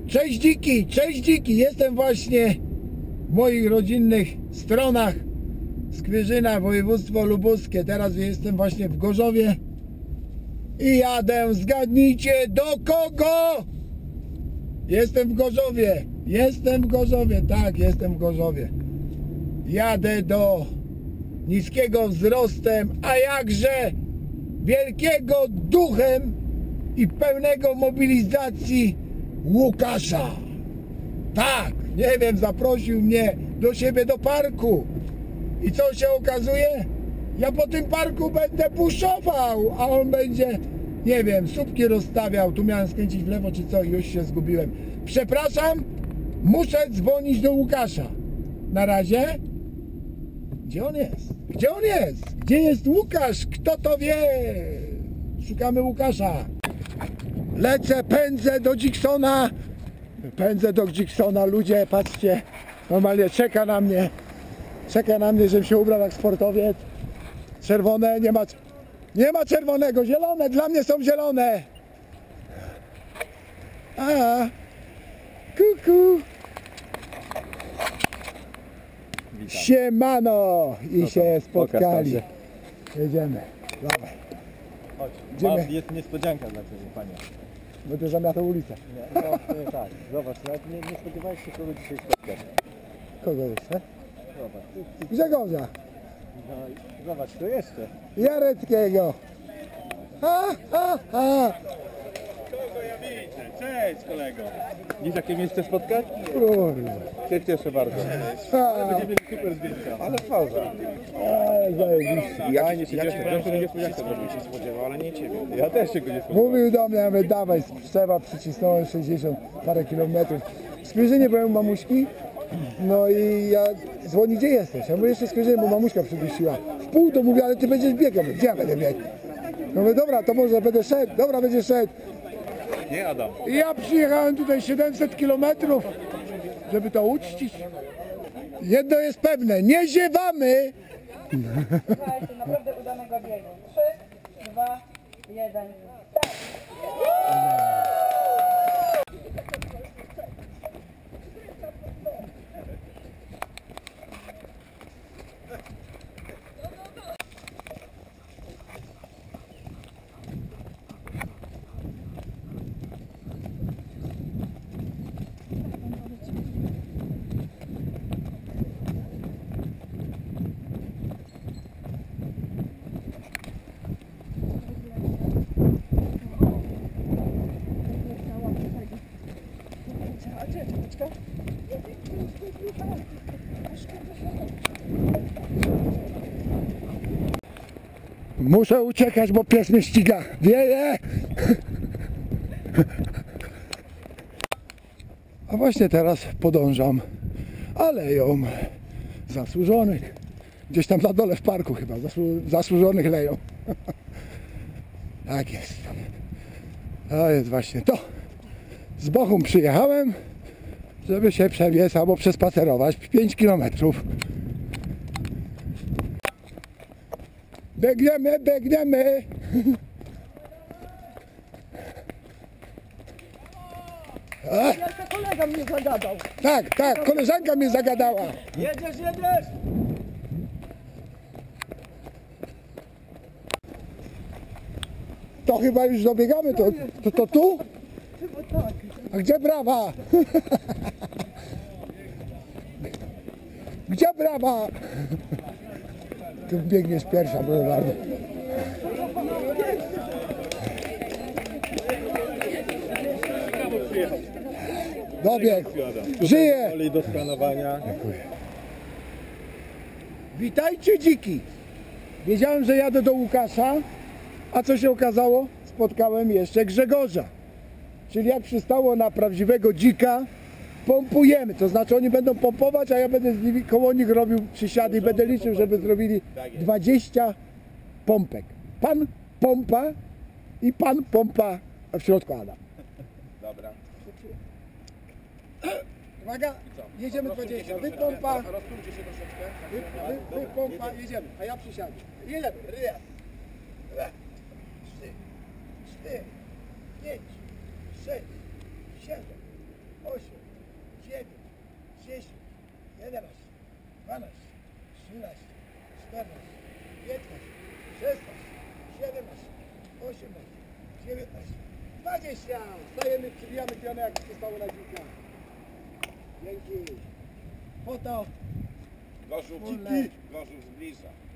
Cześć dziki, jestem właśnie w moich rodzinnych stronach Skwierzyna, województwo lubuskie. Teraz jestem właśnie w Gorzowie i jadę, zgadnijcie do kogo? Jestem w Gorzowie, tak, jestem w Gorzowie. Jadę do niskiego wzrostem, a jakże wielkiego duchem i pełnego mobilizacji Łukasza. Tak, nie wiem, zaprosił mnie do siebie do parku. I co się okazuje? Ja po tym parku będę buszował, a on będzie, nie wiem, słupki rozstawiał. Tu miałem skręcić w lewo czy co, już się zgubiłem. Przepraszam, muszę dzwonić do Łukasza. Na razie. Gdzie on jest? Gdzie jest Łukasz? Kto to wie? Szukamy Łukasza. Lecę, pędzę do Dziksona, ludzie, patrzcie, normalnie czeka na mnie, żebym się ubrał jak sportowiec. Czerwone, nie ma czerwonego, zielone, dla mnie są zielone. Kuku. Witam. Siemano i No się spotkali. się. Jedziemy, dawaj. Chodź, jest niespodzianka dla Ciebie, Panie. Będę zamiatał ulicę. Nie, no, tak, zobacz, nawet nie spodziewałeś się, kogo dzisiaj spotkasz. Kogo jeszcze? Zobacz, Grzegorza. no, zobacz, to jeszcze. Jareckiego. Kogo ja widzę? Cześć, kolego. Dziś jakie miejsce spotkać? Kurwa. Się cieszę bardzo. Będziemy mieli super zdjęcia. Ale fałza. Zajebiście. Ja się cieszę, ja się niespodziankę bym się spodziewał, ale nie Ciebie. Ja też się go nie spodziewałem. Mówił do mnie, ja mówię, dawaj, trzeba, przycisnąłem 60 parę kilometrów. W Skwierzynie byłem u mamuśki, no i ja dzwoni, gdzie jesteś? Ja mówię, jeszcze w Skwierzynie, bo mamuśka przydusiła. W pół to mówię, ale ty będziesz biegał. Gdzie ja będę biegł? No mówię, dobra, to może będę szedł, dobra, będziesz szedł. Nie, Adam. I ja przyjechałem tutaj 700 kilometrów, żeby to uczcić. Jedno jest pewne, nie ziewamy. Słuchajcie, naprawdę udanego biegu. 3, 2, 1. Muszę uciekać, bo pies mnie ściga. Wieje! A właśnie teraz podążam aleją zasłużonych. Gdzieś tam na dole w parku chyba, zasłużonych leją. Tak jest. To jest właśnie to. Z Bochum przyjechałem, żeby się przebiec albo przespacerować 5 kilometrów. Biegniemy! Jeszcze kolega mnie zagadał. Tak, koleżanka mnie zagadała. Jedziesz! To chyba już dobiegamy, to tu? Chyba tak. A gdzie brawa? Gdzie brawa? Tu biegniesz pierwsza, proszę bardzo. Dobiegł. Żyje. Olej do skanowania. Witajcie dziki. Wiedziałem, że jadę do Łukasza, a co się okazało? Spotkałem jeszcze Grzegorza. Czyli jak przystało na prawdziwego dzika, pompujemy. To znaczy oni będą pompować, a ja będę z nimi, koło nich robił przysiady i będę liczył, żeby zrobili 20 pompek. Pan pompa i pan pompa, a w środku Adam. Dobra. Uwaga, jedziemy 20. Wy pompa, Rozpróbcie się troszeczkę. wy pompa, jedziemy, a ja przysiadę. Jedziemy. Raz, 2, 3, 4, 5, 6, 7, 8, 9, 10, 11, 12, 13, 14, 15, 16, 17, 18, 19, 20. Stajemy, przybijamy pionę, jak się stało na dziurkę. Dzięki. Foto. Gorzów, Dzięki. Gorzów zbliża.